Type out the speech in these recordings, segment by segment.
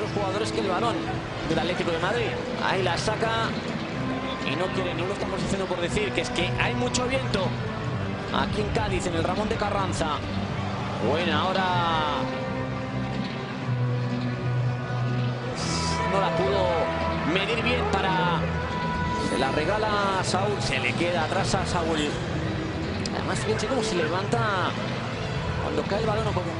los jugadores que el balón del Atlético de Madrid. Ahí la saca y no quiere, no lo están posicionando por decir, que es que hay mucho viento aquí en Cádiz, en el Ramón de Carranza. Buena, ahora no la pudo medir bien para... Se la regala a Saúl, se le queda atrás a Saúl. Además, fíjense cómo se levanta cuando cae el balón o cuando...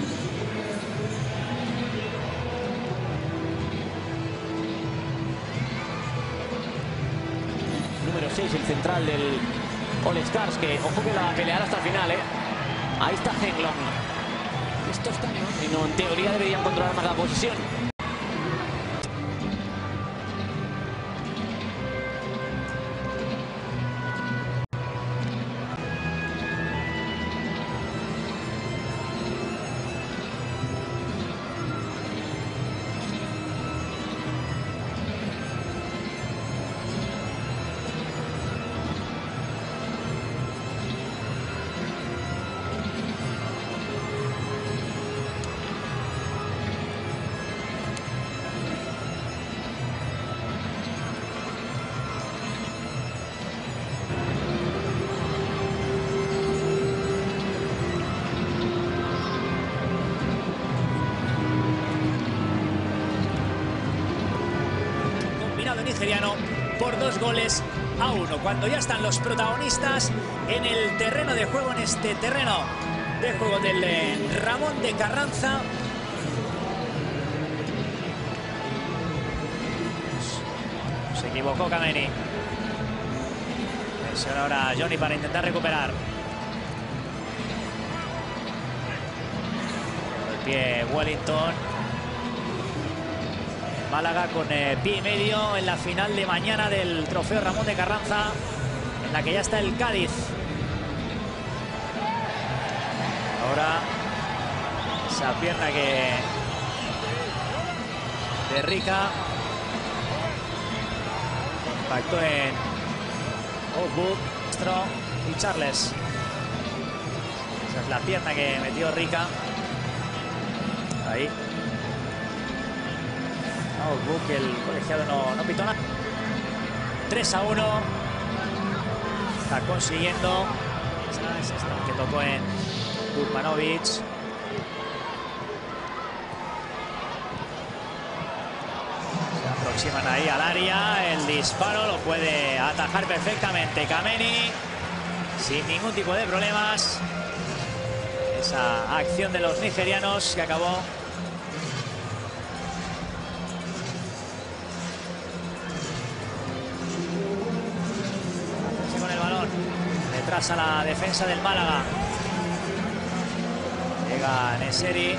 Número 6, el central del All Stars, que ojo que la va a pelear hasta el final, ¿eh? Ahí está Henglong. Esto está... No, en teoría deberían controlar más la posición. Nigeriano por 2-1 cuando ya están los protagonistas en el terreno de juego, en este terreno de juego del Ramón de Carranza. Se equivocó Kameni. Presiona ahora Johnny para intentar recuperar. El pie Wellington. Málaga con pie y medio en la final de mañana del trofeo Ramón de Carranza, en la que ya está el Cádiz. Ahora esa pierna que de Rica impactó en Ogbuk, Strong y Charles. Esa es la pierna que metió Rica. Ahí. Ogbuk, el colegiado no pitó nada. 3-1. Está consiguiendo. Que tocó en Turmanovic. Se aproximan ahí al área. El disparo lo puede atajar perfectamente Kameni, sin ningún tipo de problemas. Esa acción de los nigerianos que acabó detrás a la defensa del Málaga. Llega Neseri.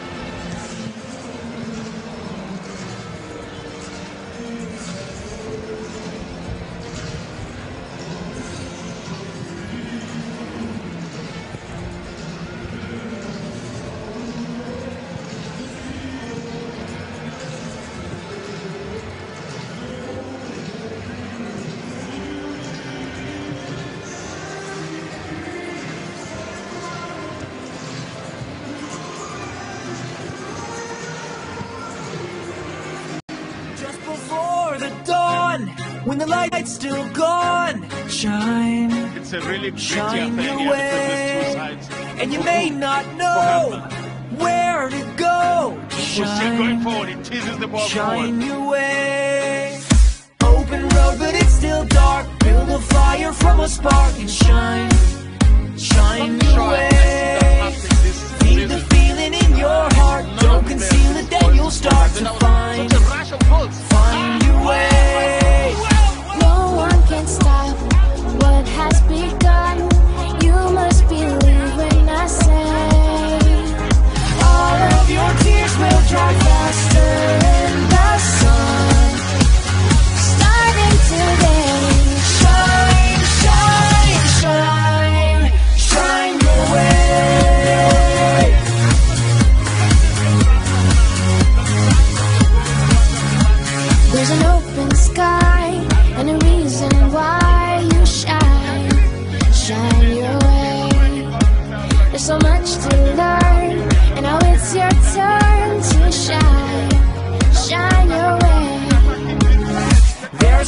When the light's still gone, shine, it's a really pretty shine affair your here way, because there's 2 sides. and you may not know where to go. We're still going forward, it teases the ball Shine forward. your way. Open road, but it's still dark. Build a fire from a spark and shine, shine your way. Feed the feeling in your heart. Don't conceal it, then you'll start to find your way. No one can stop what has begun. You must believe when I say all of your tears will dry faster in the sun. starting today. Shine, shine, shine, shine your way. There's an open sky and a reason why you shine, shine your way. There's so much to learn, and now it's your turn to shine,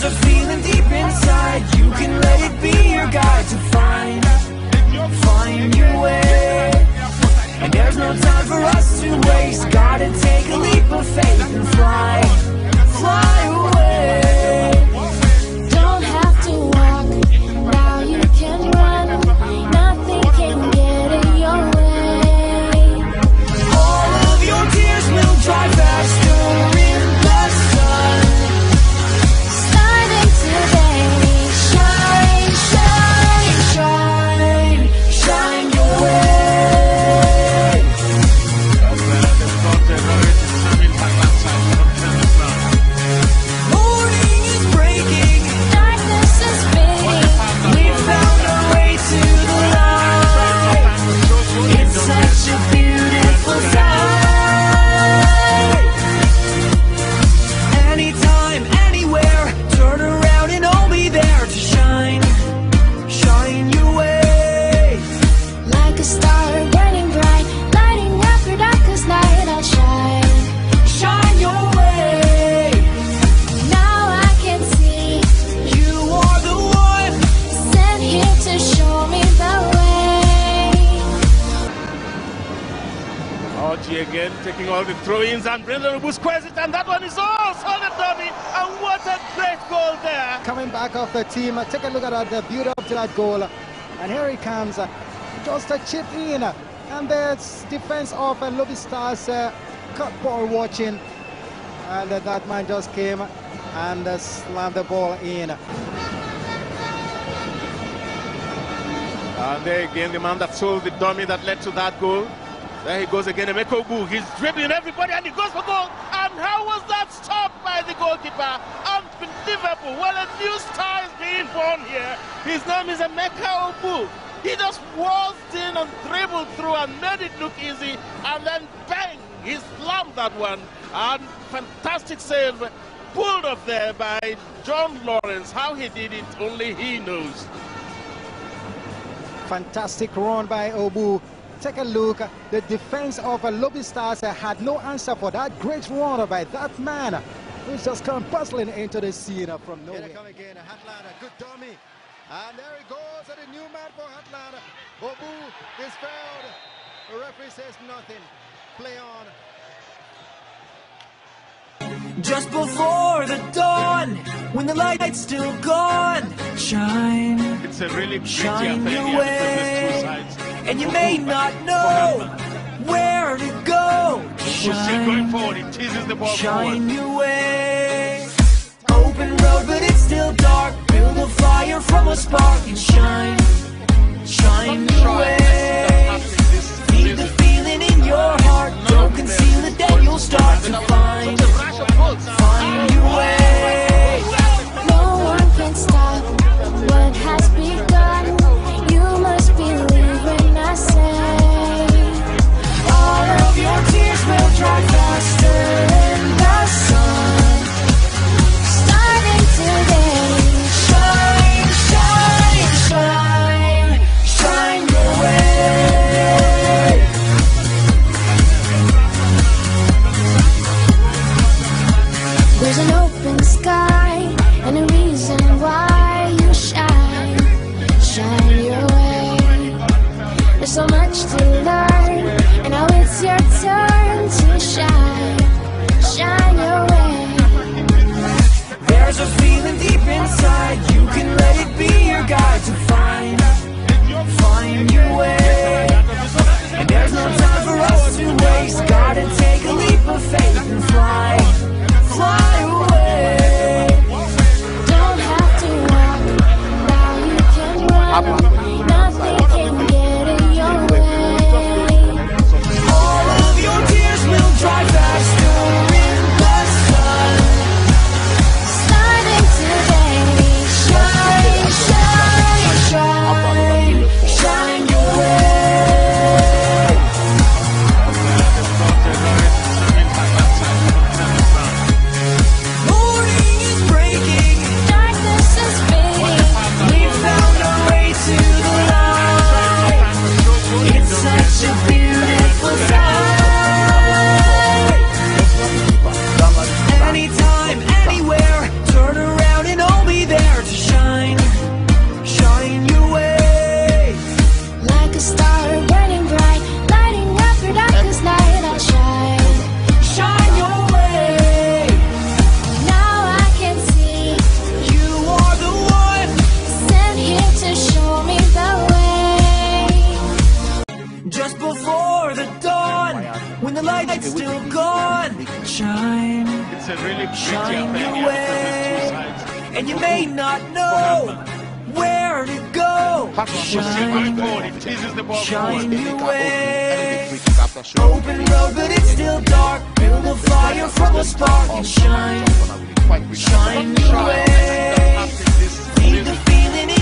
a feeling deep inside. You can let it be your guide to find your way. And there's no time for us to waste. Gotta take a leap of faith and fly away. Don't have to walk, now you can run. Nothing can get in your way. All of your tears will dry faster in the sun. Starting today, shine, shine, shine, shine your way. Morning is breaking, Darkness is fading. we found our way to the light. It's such a beautiful sight. Anytime, anywhere, turn around and I'll be there to shine your way. Like a star burning bright, lighting up your darkest night. I'll shine Your way. now I can see. You are the one. Sent here to show me the way. Archie again taking all the throw-ins and Brendan Obu squares it, and that one is all solid dummy, and what a great goal there. Coming back off the team, take a look at that, the build up to that goal, and here he comes, just a chip in, and the defense of Lobby Stars cut ball watching, and that man just came and slammed the ball in. And there again, the man that sold the dummy that led to that goal. There he goes again, Emeka Obu. He's dribbling everybody and he goes for goal. And how was that stopped by the goalkeeper? Unbelievable. Well, a new star is being born here. His name is Emeka Obu. He just waltzed in and dribbled through and made it look easy. And then bang, he slammed that one. And fantastic save pulled off there by John Lawrence. How he did it, only he knows. Fantastic run by Obu. Take a look, the defense of Lobby Stars had no answer for that great run by that man who's just come bustling into the scene from nowhere. Here they come again, Hatlana, good dummy. And there he goes, the new man for Hatlana. Obu is fouled. The referee says nothing. Play on. Just before the dawn, when the light's still gone, shine It's a really pretty Shine affair your here between way. these two sides. and you may not know where to go. Who's still going forward, he teases the ball Shine forward. your way. Open road, but it's still dark. Build a fire from a spark and shine your way. Feed the feeling in your heart. Don't conceal it, then you'll start to find your way. No one can stop what has begun. You must believe when I say All of your tears will dry faster in the sun. starting today. Shine, shine, shine, shine your way. a really pretty shine affair your here way, between these two sides. and you may not know where to go. Shine, he teases the ball Shine forward. your way. Open road, but it's still dark. Build a fire from a spark and shine. Shine your way. Feed the feeling